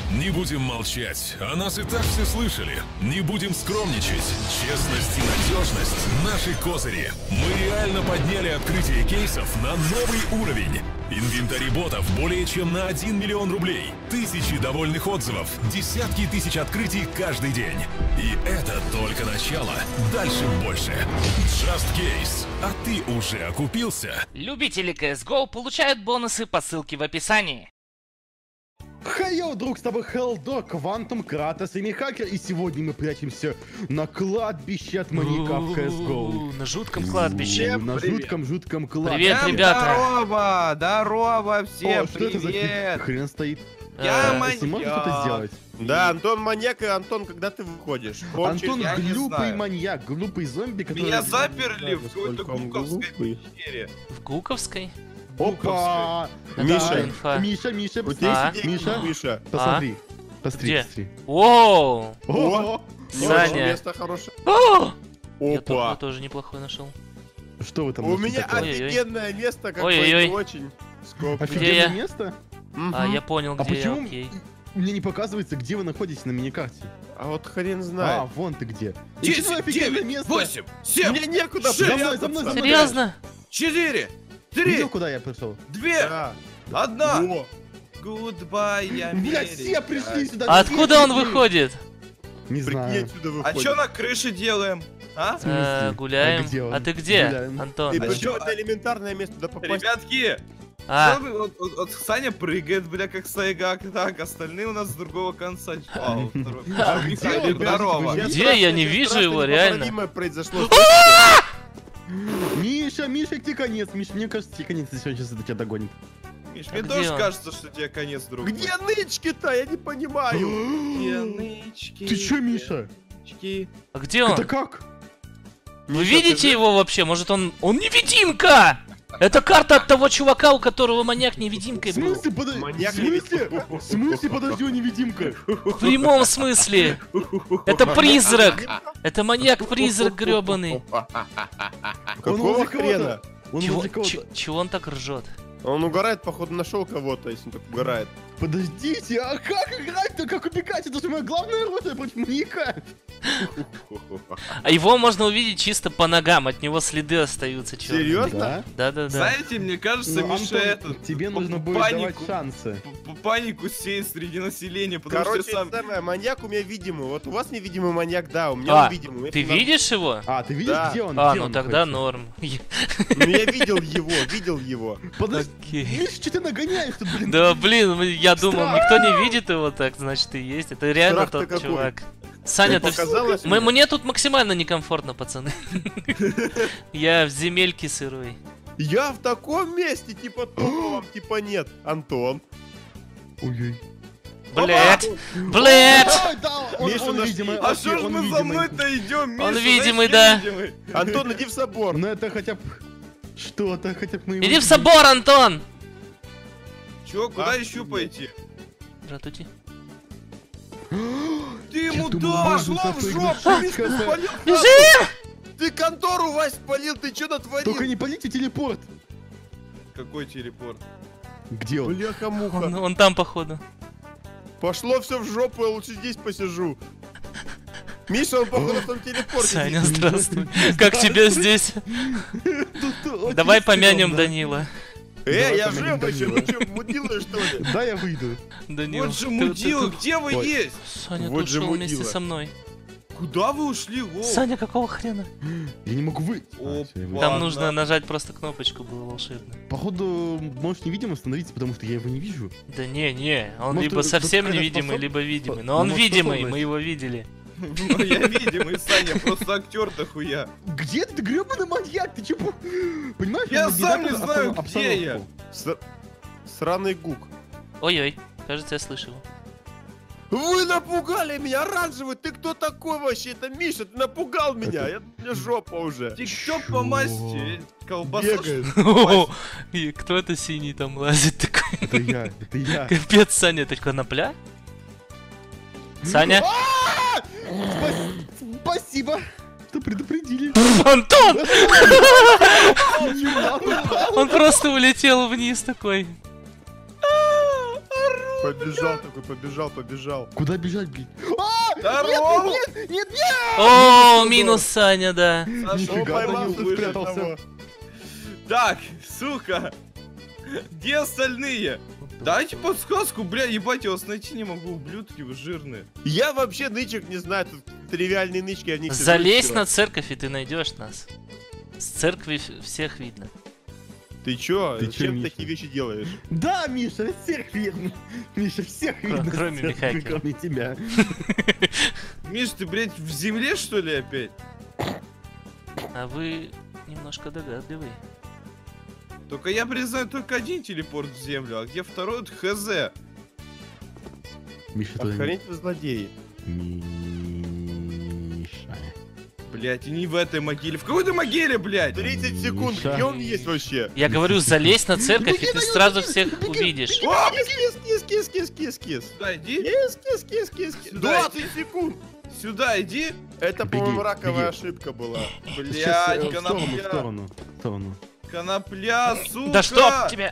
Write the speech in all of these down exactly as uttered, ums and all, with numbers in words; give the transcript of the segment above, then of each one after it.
Не будем молчать, о нас и так все слышали. Не будем скромничать. Честность и надежность – наши козыри. Мы реально подняли открытие кейсов на новый уровень. Инвентарь ботов более чем на один миллион рублей. Тысячи довольных отзывов, десятки тысяч открытий каждый день. И это только начало. Дальше больше. Just Case. А ты уже окупился? Любители си эс го получают бонусы по ссылке в описании. Хайо, друг, с тобой Хелдо, Квантум, Кратос и Михакер, и сегодня мы прячемся на кладбище от маньяка в си эс го. На жутком кладбище. На жутком-жутком кладбище. Привет, ребята. Здорово, здорово всем, О, что это за привет. хрен стоит? Я Э, маньяк. Ты можешь что-то сделать? Да, Антон маньяк, и Антон, когда ты выходишь? Антон я не глупый знаю. маньяк, глупый зомби, который... Меня заперли в какой-то насколько он гуковской глупый. пещере. В Гуковской? Опа! Это Миша, инфа. Миша, Миша, У тебя А? есть Миша? идея, Миша. Посмотри. Посмотри, Где? посмотри. Воу! О, Не Саня. очень место хорошее. О! Я тоже, Опа. тоже неплохой нашел. что вы там У нашли меня такое? Ой-ой-ой. офигенное место, как Ой-ой-ой. бы очень. Скоп. Офигенное я? место? А, я понял, А где я, почему окей. мне не показывается, где вы находитесь на миникарте? А вот хрен А, знает. вон ты где. И что десять, офигенное девять, место? восемь, семь, Мне некуда шесть, За мной, за мной, за мной. Серьезно? четыре, три, Видел, куда я пришел? две, Да. одна. О, Goodbye, я Блядь, все пришли сюда. А все откуда он пришли. выходит? Не прикинь, знаю. отсюда А выходит. чё на крыше делаем? А? В смысле? Э, Гуляем. А где он? А ты где, Гуляем. Антон? И А причем чё? это элементарное место, туда попасть. Ребятки, А, что вы- вот, вот- вот Саня прыгает, бля, как сайгак, так, остальные у нас с другого конца. А, вот второй. А где Михаил, он? здорово. Где? Где? Я не Сейчас вижу страшно его, реально. непоправимое произошло. Миша, Миша, где конец? Миша, мне кажется, тебе конец, если он сейчас это тебя догонит. Миш, А мне где тоже он? кажется, что тебе конец, друг. мой. Где нычки-то? Я не понимаю. Где нычки? Ты чё, Миша? нычки? а где он? Это как? Вы Миша, видите ты- его вообще? Может он... Он невидимка! Это карта от того чувака, у которого маньяк В невидимкой был. смысле, подожди? В Маньяк смысле? В смысле, подожди, он невидимка? В прямом смысле. Это призрак. Это маньяк-призрак гребаный. Какого возле хрена? кого-то. Он Чего, возле кого-то. ч- чего он так ржет? Он угорает, походу, нашел кого-то, если он так угорает. Подождите, а как играть-то, как убегать? Это же моя главная рота против маньяка. А его можно увидеть чисто по ногам, от него следы остаются. черные. Серьезно? Да? Да-да-да. Знаете, мне кажется, Ну, Миша, Антон, этот... тебе п- нужно п- будет давать панику, шансы. п- п- панику сеять среди населения, потому Короче, что сам... самое, маньяк у меня видимый. Вот у вас невидимый маньяк, да, у меня А, он видимый. ты Это нам- видишь его? А, ты видишь, Да. где он? А, Где ну он тогда находится? норм. Ну я видел его, видел его. Подожди, Окей. Миша, что ты нагоняешь тут, блин? Да блин, я думал, Страх. никто не видит его, так значит и есть. Это реально Страх-то тот какой. чувак. Саня, Тебе ты... показалось Мы- мне? Мне тут максимально некомфортно, пацаны. Я в земельке сырой. Я в таком месте, типа то вам, типа нет. Антон. Ой-ой. Блять! Блять! Ой, да, он, Миша, он наш- видимый. А окей, что ж он мы за видимый. мной-то идем, Миша? Он Знаешь, видимый, я да. видимый. Антон, иди в собор. Ну это хотя бы что-то, хотя бы мы его Иди в видим. собор, Антон! Чё, куда А? еще пойти? Ратути. Ты ему думал, да! можно Пошло в такой жопу, играть. Мишка, Ха-ха. спалил. Бежи! Ты контору, Вась, спалил, ты что натворил? Только не полите телепорт. Какой телепорт? Где он? Бляха-муха. Он, он там, походу. Пошло все в жопу, я лучше здесь посижу. Миша, он походу в том телепорте. Саня, сидит. здравствуй. Как тебе здесь? Тут очень Давай помянем стрёмно. Данила. Э, Давай я помянем жив еще, Данила. ну что, мудила что ли? Да, я выйду. Данил. Вот же ты- мудила, ты- где вы Ой. есть? Саня, Вот ты же ушел вместе мудила. со мной. Куда вы ушли, Вов? А, Саня, какого хрена? Я не могу выйти. Опа. А, всё, я выйду. Там Ладно. нужно нажать просто кнопочку, было волшебно. Походу, можешь невидимо становиться, потому что я его не вижу. Да не, не, он Может, либо тут совсем какая-то невидимый, способ- либо видимый. по- Но он ну, видимый, способность. мы его видели. Ну, я видимый, Саня, просто актер-то хуя. Где ты, гребаный маньяк? Ты чего? Понимаешь? Я он сам не нагнетает знаю, обстанов- где я. обстановку. С- Сраный гук. Ой-ой, кажется, я слышу его. Вы напугали меня, оранжевый, ты кто такой вообще? Это Миша, ты напугал меня, я, мне жопа уже. Тик-топ по масти, колбаса. Бегает. И кто это синий там лазит такой? Это я, это я. Капец, Саня, это конопля? Саня? Спас- Спасибо, что предупредили. Антон! Чувак, упал. Он просто улетел вниз такой. Побежал такой, побежал, побежал. Куда бежать, блин? Здорово! Нет, нет, нет, нет! О, минус Саня, да. Саша, Нифига, поймал, Данил, ты выжил спрятался. одного. Так, сука. Где остальные? Дайте подсказку, бля, ебать, я вас найти не могу, ублюдки вы жирные. Я вообще нычек не знаю, тут тривиальные нычки, они все Залезь всё. на церковь, и ты найдешь нас. С церкви в- всех видно. Ты чё? Ты чё, Зачем Миша? такие вещи делаешь? Да, Миша, всех видно. Миша, всех Кро- видно. кроме всех, Михакера. кроме тебя. Миш, ты, блядь, в земле, что ли, опять? А вы немножко догадливый. Только я признаю только один телепорт в землю, а где второй, это хз. Миша, туда не- Охренеть вы злодеи. Миша. Блядь, и не в этой могиле. В какой-то могиле, блядь? тридцать секунд, Миша. где он есть вообще? Я говорю, залезь на церковь, и ты сразу всех увидишь. О, Кис, кис, кис, кис, кис, кис, кис. сюда иди. Кис, кис, кис, кис, кис. Сюда двадцать секунд. Сюда иди. Это, Беги, по-моему, раковая беги. ошибка была. Сейчас, э, Блядь, в сторону, в конопля. сторону, в сторону. Конопля, сука. Да чтоб тебя!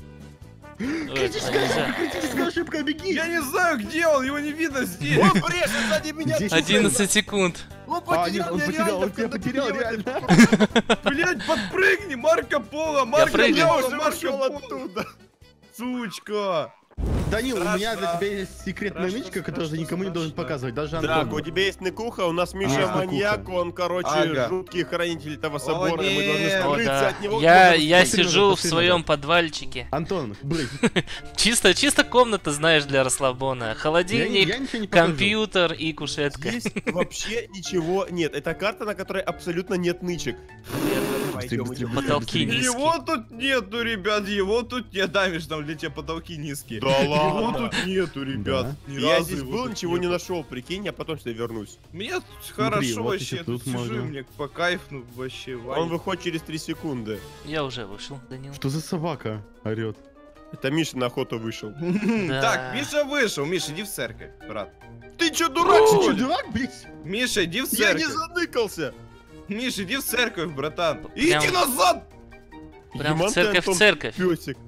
Ой, Критическая нельзя. ошибка, критическая ошибка, беги! Я не знаю, где он, его не видно здесь. Он брешет сзади меня. Десять одиннадцать секунд. Он А, нет, потерял он меня потерял, реально он тебя в потерял, конопли. реально. Блядь, подпрыгни, Марко Поло, Марко прыгаю. Я Поло, уже Марко вышел Поло. оттуда. Сучка. Данил, у меня для Страшно. тебя есть секретная Страшно, нычка, которую ты страшно, никому не должен страшно. показывать, даже Так, Антону. у тебя есть Ныкуха, у нас Миша Есть маньяк, Ныкуха. он, короче, Ага. жуткий хранитель этого собора, и мы нет. должны О, скрыться да. от него. Я, куда я Пошли сижу назад, в пошли своем назад. подвальчике. Антон, брысь. Чисто, чисто комната, знаешь, для расслабона. Я, не- Холодильник, я ничего не покажу. компьютер и кушетка. Здесь вообще ничего нет. Это карта, на которой абсолютно нет нычек. Пойдем, быстрее, идем. Потолки низкие. Его тут нету, ребят, его тут нет. Да, Миш, там для тебя потолки низкие. Да Его ладно. тут нету, ребят. Ни Я разу здесь его был, тут ничего не нету. нашел, прикинь, я потом сюда вернусь. Мне тут хорошо вот вообще, еще тут тут сижу, можно. мне по кайфу ну, вообще. Он Ваня. выходит через три секунды. Я уже вышел, Данил. Что за собака орет? Это Миша на охоту вышел. Да. Так, Миша вышел. Миша, иди в церковь, брат. Ты чё, дурак, Ты что что, ли? дурак, блядь? Миша, иди в Я не церковь. заныкался. Миша, иди в церковь, братан. Прям- Иди назад! Прям в Еман ты, церковь, Антон, в церковь. Пёсик.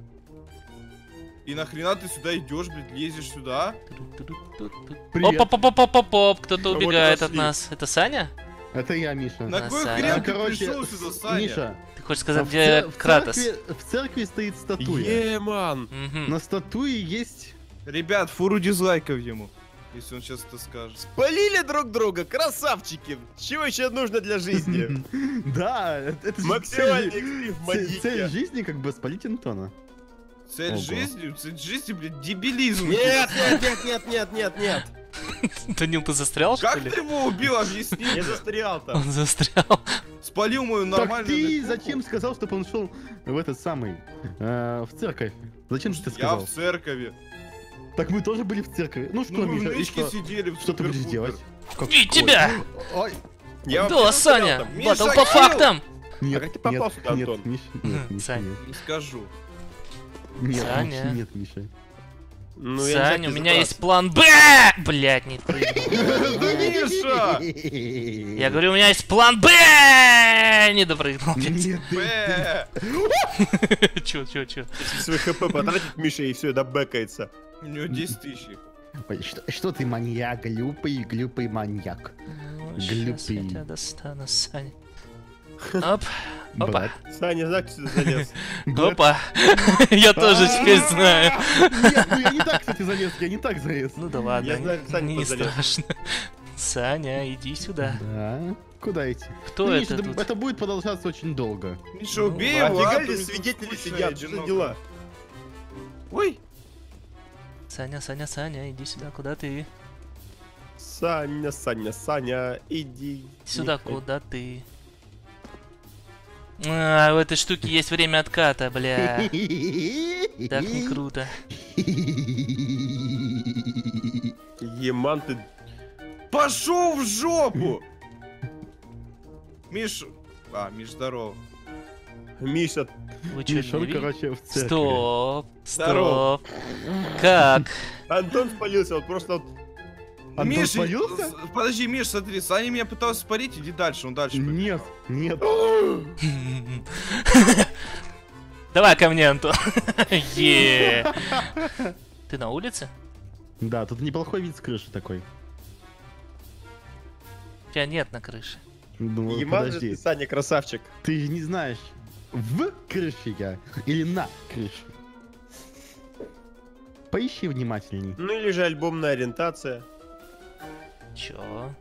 И нахрена ты сюда идешь, блядь, лезешь сюда? Привет. Оп-оп-оп-оп-оп, кто-то Вот убегает от пошли. нас. Это Саня? Это я, Миша. На Да, кой Саня. хрен А, ты короче, пришел сюда, Саня? Миша, Ты хочешь а сказать, в где цер- в Кратос? церкви- В церкви стоит статуя. Еман. Мгм. На статуе есть... Ребят, фуру дизлайков ему. Если он сейчас это скажет. Полили друг друга, красавчики. Чего еще нужно для жизни? Да, это это же Максимальный цель- экстрим в цель- Цель маньяке. жизни как бы спалить Антона. Цель Ого. жизни? Цель жизни, блядь, дебилизм. Нет, нет, нет, нет, нет, нет, нет. Данил, ты застрял, что Как ли? ты его убил, объясни. Я застрял там. Он застрял. Спалил мою Так нормальную... ты Ныкуху. зачем сказал, чтобы он шел в этот самый... э, в церковь? Зачем ты это Я сказал? в церкови. Так мы тоже были в церкви. Ну что, Ну, мы в Миша, и нычке что? сидели. в Что ты будешь супер-пупер. делать? Как- И тебя! Ой, Я вообще Да, застрял Саня, там. Миша, батл по kill! фактам! нет, А как ты попал нет, сюда, нет, Антон? Миша, нет, Миша, Сань. нет. Не скажу. Нет, Саня. Миша, нет, Миша. Ну, я не знаю, Саня, у где меня есть забраться. план Б! Блять, не прыгнул. Миша! Я говорю, у меня есть план Б! Не допрыгнул. Нет, ты- Б. Чё, чё, чё? Свой хп потратить Миша и все, добэкается. У него десять тысяч. Ой, что, что ты маньяк, глупый, глупый маньяк. Ну, щас я Глюпый. тебя достану, Саня. Оп, опа, Брат. Саня, знаешь, что ты залез? Брат. опа. Я тоже теперь знаю. Нет, ну я не так, кстати, залез, я не так залез. Ну да ладно, Я знаю, Саня не позалез. страшно. Саня, иди сюда. Да, куда идти? Кто Ну, это Миша, тут? это будет продолжаться очень долго. Миша, Ну, убей А его, а? фига то здесь тут свидетели скучно, сидят, что за одиноко. дела? Ой, Саня, Саня, Саня, иди сюда, куда ты? Саня, Саня, Саня, иди. Сюда, Не куда ты? А, у этой штуки есть время отката, бля. Так не круто. Еман, ты... пошел в жопу! Миш... А, Миш, здорово. Миша, Вы чё, Миша, не он, видите? короче, в церкви. Стоп, Здорово. стоп. Как? Антон спалился, вот просто вот... Антон Миш, спалился? с- подожди, Миш, смотри, Саня меня пытался спалить, иди дальше, он дальше. побежал. Нет, нет. Давай ко мне, Антон. Е. Ты на улице? Да, тут неплохой вид с крыши такой. Тебя нет на крыше. Ну, Ебал же подожди. ты, Саня, красавчик. Ты же не знаешь, в крыше я или на крыше. Поищи внимательней. Ну или же альбомная ориентация. Чё?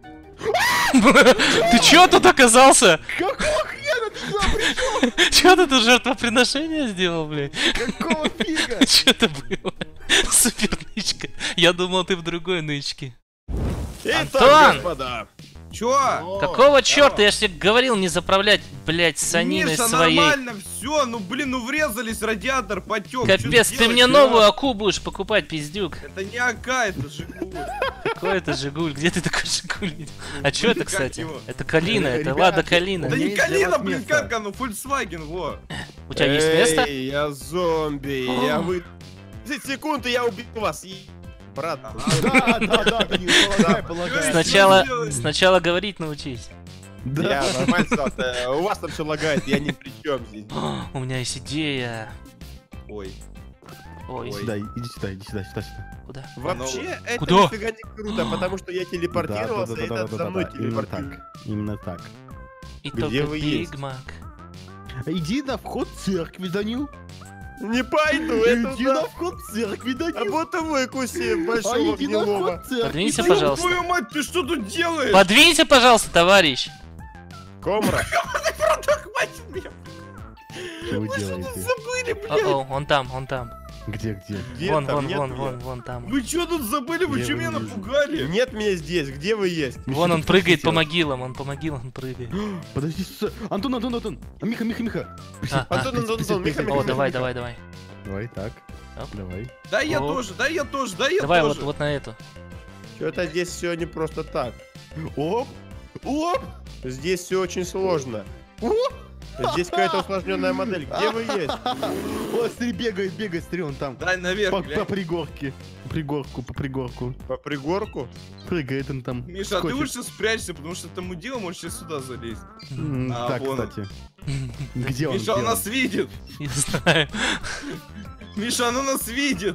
Ты чё тут оказался? Какого хрена ты сюда пришел? Чё ты тут жертвоприношение сделал, блядь? Какого фига? Чё это было? Супер нычка. Я думал, ты в другой нычке. Итак, Антон! господа. Чё? Какого черта? Я ж тебе говорил не заправлять, блядь, саниной Миша, своей. нормально все, ну блин, ну врезались, радиатор потек. Капец, ты мне новую Аку будешь покупать, пиздюк. Это не Ака, это Жигуль. Какой это Жигуль? Где ты такой Жигуль видел? А чё это, Как кстати? его? Это Калина, это Ребята, Лада Калина. Да меня не есть для Калина, вас блин, место. как оно, Volkswagen, во. У тебя есть место? Эй, я зомби, я вы... десять секунд, и я убью вас. И- Брат, Да, да, да, ты не полагай, полагай. Сначала, делаешь? сначала говорить научись. я Да. нормально сказал, э, у вас там все лагает, я ни при чем здесь. У меня есть идея. Ой. Ой, Сюда, иди сюда, иди сюда, сюда, сюда. куда? Вообще, это Куда? нифига не круто, потому что я телепортировался, Да, и да, да, этот да, за да, мной да, именно телепортируется. так, именно так. И Где только вы Биг есть? Мак. Иди на вход церкви, Данил. Не пойду, это Иди на да. вход церкви, А Данил. будто выкуси А большого иди на гнилого. вход церкви. Подвинься, Данил. пожалуйста. Твою мать, ты что тут делаешь? Подвинься, пожалуйста, товарищ. Комра. Хватит меня. Что вы Вы что тут делаете? забыли, блядь? О, он там, он там. Где, где? Где Вон, там? вон, Нет вон, меня. вон, вон там. Вы что тут забыли? Вы Я что его меня не вижу. напугали? Нет меня здесь, где вы есть? Вон он что прыгает ты по делаешь? могилам, он по могилам прыгает. Подожди, стой. Антон, Антон, Антон. А, Миха, Миха, Миха. А, а. Антон, Антон, Антон, Миха, Миха, О, Миха, давай, Миха. давай, давай. Давай, так. Оп. Давай. Да я О. тоже, да я тоже, да я Давай вот, тоже. вот на эту. Что-то здесь все не просто так. Оп. Оп. Здесь все очень сложно. Оп. Здесь какая-то усложненная модель. Где вы есть? О, смотри, бегает, бегает, смотри, он там. Дай наверх, По, глянь. по пригорке. По пригорку, по пригорку. По пригорку? Прыгает он там. Миша, а ты скочит. лучше спрячься, потому что этому делу можешь сейчас сюда залезть. М, А, Так, вон он. кстати. Где он? Миша, где он нас видит. Я знаю. Миша, оно нас видит.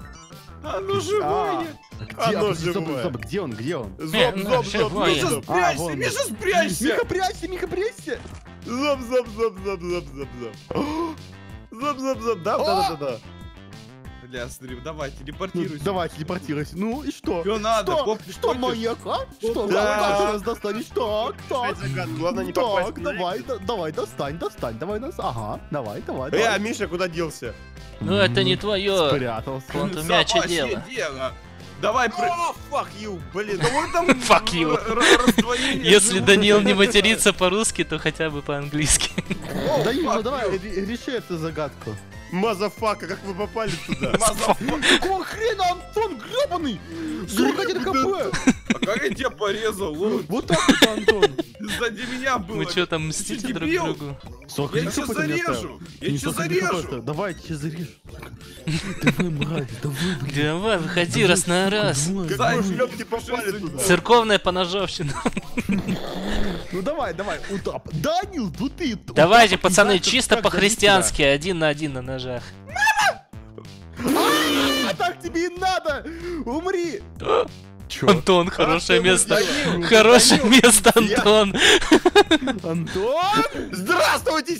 Оно А, живое. Где, Оно а, подожди, стоп, живое. стоп, где он, где он? Зоб, Не, ну, зоб, всё, зоб, вон зоб, Миша, зоб. А, спрячься, вон. Миша, спрячься. Миха, прячься, Миха, прячься! Зоб, зоб, зоб, зоб, зоб, зоб, зоб. Зоб, зоб, зоб, да, да, да, да, да. Бля, смотри, давай, Ну, телепортируйся. давай, телепортируйся. Ну и что? Что надо? Что? Поп, Что, хочешь? маньяк, а? Что? Да. Как ты нас достанешь? Так, так. Опять загад, главное не попасть. Так, давай, да- давай, достань, достань, давай нас. Ага, давай, давай, Э, а давай. Миша куда делся? Ну это не твое. Спрятался. Квантумяче Собачье дело. дело. Давай, пры... О, fuck you, блин. Да вот там Fuck you. р- р- раздвоение Если живут. Даниил не матерится по-русски, то хотя бы по-английски. Да, ну fuck давай, you. ре- реши эту загадку. Мазафака, как вы попали туда? Какого хрена, Антон, гребаный? сорок один хп. А как я тебя порезал, лол? Вот так вот, Антон. Сзади меня было. Мы что там Ты мстите что, друг дебил? другу? сорок Я один тебя хп ты мне оставил. зарежу. Ты Я не тебя сорок один хп зарежу. оставил. Давай, я тебя зарежу. Давай, мразь, давай, блин. Давай, выходи раз на раз. Давай, Как давай. вы шлепки попали туда? Церковная поножовщина. Ну давай, давай, утап. Данил, ну ты. Давайте, утап, пацаны, знаешь, чисто как по-христиански, один на один на ножах. забить тебя. А так тебе и надо! Умри! Чё? Антон, хорошее Антон, место. Данил, Хорошее Данил, место, я- Антон. Антон! Здравствуйте!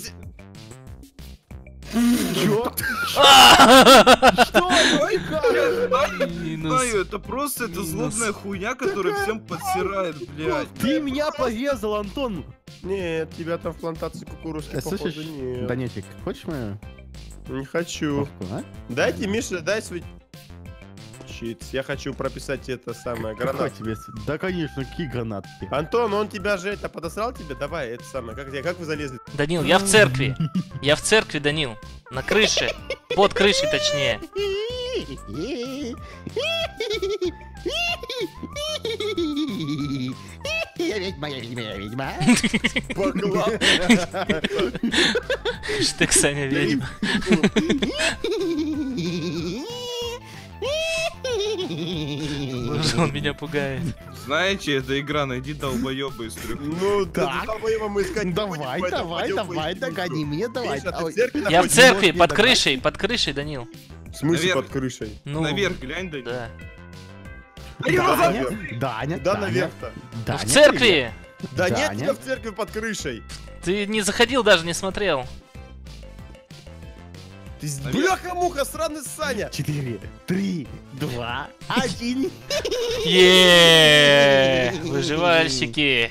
Чё? Что? Ой, как? Минус. Знаю, это просто это Минус. злобная хуйня, которая всем подсирает, блядь. Ты меня порезал, Антон! Нет, тебя там в плантации кукурузки, Э, походу, Слышишь, нет. Данечек, хочешь мою Не хочу. кофту, а? Дайте, Миша, дай свой... Щит, я хочу прописать это самое, Какой гранат. тебе? с- Да, конечно, какие гранатки. Антон, он тебя же это подосрал тебе? Давай, это самое. Как, как вы залезли? Данил, я в церкви. Я в церкви, Данил. На крыше. Под крышей, точнее. Я ведьма, я ведьма, я ведьма. Поклад. Хэштег Саня ведьма. Боже, он меня пугает. Знаете, эта игра, найди долбоеба из трех. Ну, Так. да, долбоеба мы искать не Давай, будем, давай, пойдем давай, поищем. догони меня, давай. Миша, ты в Ой. церкви Я в находишься? церкви, Может, под не крышей, под крышей, Данил. В смысле Наверх. под крышей? Ну, Наверх глянь, да. да. Даня, Даня, Да, Даня, наверх-то. Ну, Даня, в церкви! Да нет Даня. тебя в церкви под крышей. Ты не заходил, даже не смотрел. Ты с- Наверх. бляха-муха, сраный Саня. Четыре, три, два, один. Еее! Выживальщики!